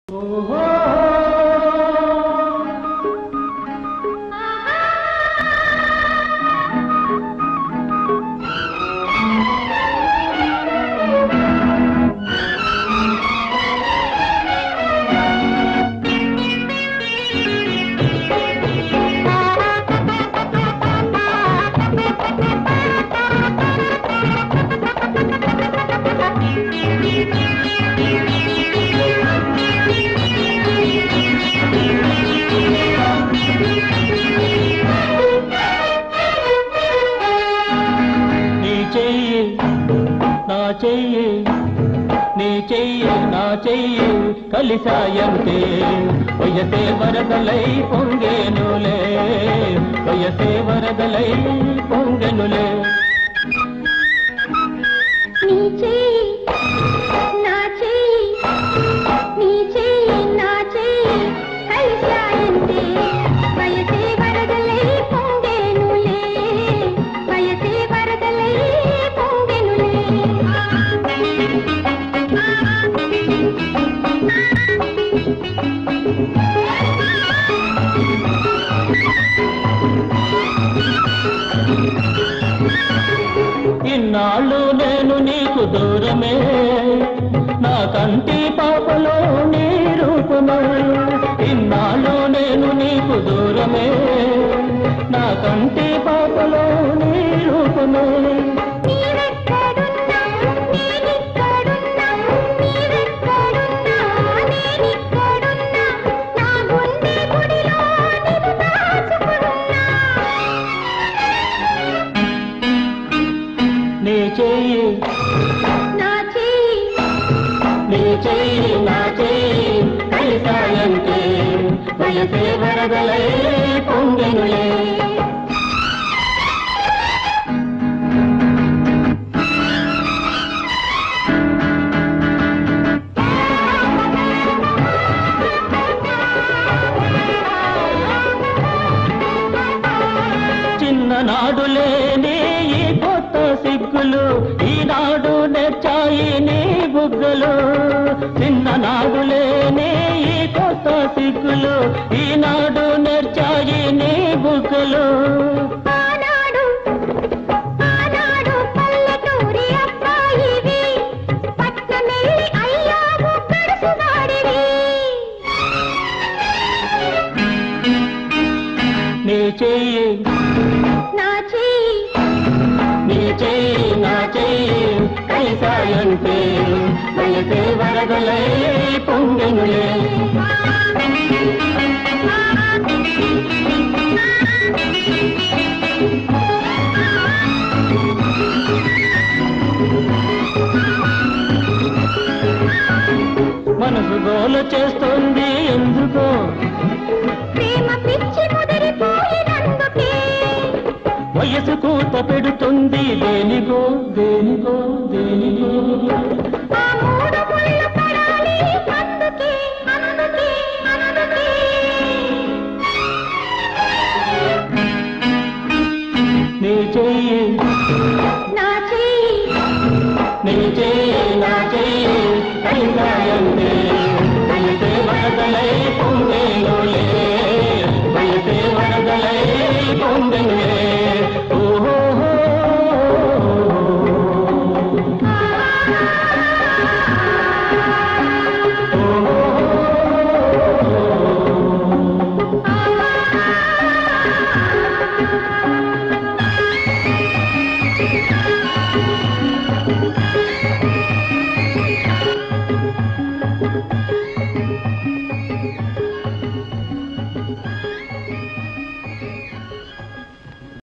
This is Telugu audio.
కలిసాయంతే వయసే వరదలై పొంగెనులే వయసే వరదలై పొంగెనులే నీ చెయ్యి నా చెయ్యి నీ చెయ్యి నా చెయ్యి కలిసాయంతే వయసే వరదలై పొంగెనులే వయసే వరదలై పొంగెనులే ఇన్నాళ్ళు నేను నీకు దూరమే నా కంటి పాపలో నీ రూపమే ఇన్నాళ్ళు నేను నీకు దూరమే నా కంటి పాపలో నీ రూపమే నీ చెయ్యి నా చెయ్యి నీ చెయ్యి నా చెయ్యి కలిసాయంతే వయసే వరదలై పొంగెనులే చిన్ననాడు లేని ఈ కొత్త సిగ్గులు ఈనాడు నెచ్చాయి నీ బుగ్గలు చిన్ననాడు లేని ఈ కొత్త సిగ్గులు ఈనాడు నెచ్చాయి నీ బుగ్గలు ఆనాడు పల్లెటూరి అబ్బాయివి పట్నమెల్లి అయ్యావు కడుసువాడివి నీ చెయ్యి నా చెయ్యి నీ చెయ్యి నా చెయ్యి కలిసాయంతే వయసే వరదలై పొంగెనులే మనసు గోల చేస్తుంది ఎందుకో ప్రేమ పిచ్చి ముదిరిపోయినందుకే వయసు కూత పెడుతుంది దేనిగో దేనిగో దేనిగో ఆ మూడు ముళ్ళు పడాలి అందుకే అందుకే అందుకే నీ చెయ్యి నా చెయ్యి నీ చెయ్యి నా చెయ్యి కలిసాయంతే వయసే వరదలై పొంగెనులే వయసే వరదలై పొంగెనులే ఓహో ఆ